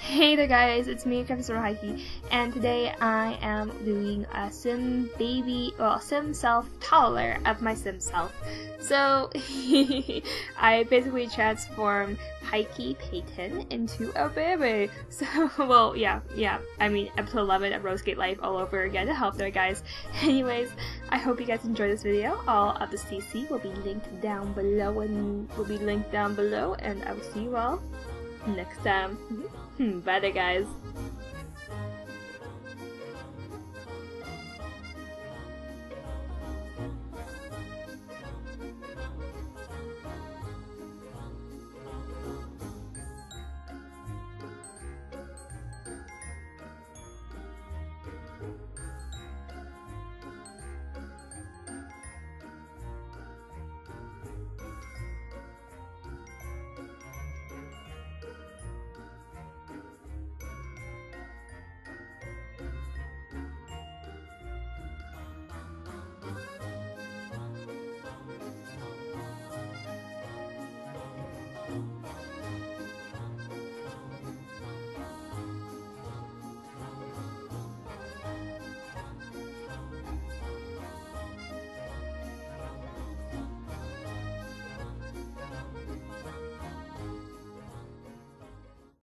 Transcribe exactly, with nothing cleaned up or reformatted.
Hey there guys, it's me, Crafty Links, and today I am doing a sim baby, well, sim self toddler of my sim self. So, I basically transformed Pikey Peyton into a baby. So, well, yeah, yeah, I mean, episode eleven of RoseGate Life all over again to help there, guys. Anyways, I hope you guys enjoyed this video. All of the C C will be linked down below, and will be linked down below, and I will see you all next time. Bye there, guys.